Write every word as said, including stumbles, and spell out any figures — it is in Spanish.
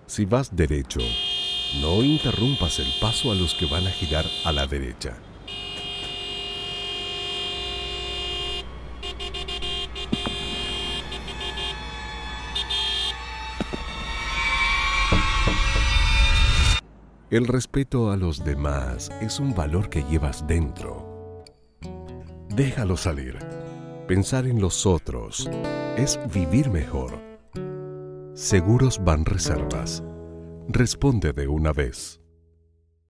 Si vas derecho, no interrumpas el paso a los que van a girar a la derecha. El respeto a los demás es un valor que llevas dentro. Déjalo salir. Pensar en los otros es vivir mejor. Seguros Banreservas. Responde de una vez.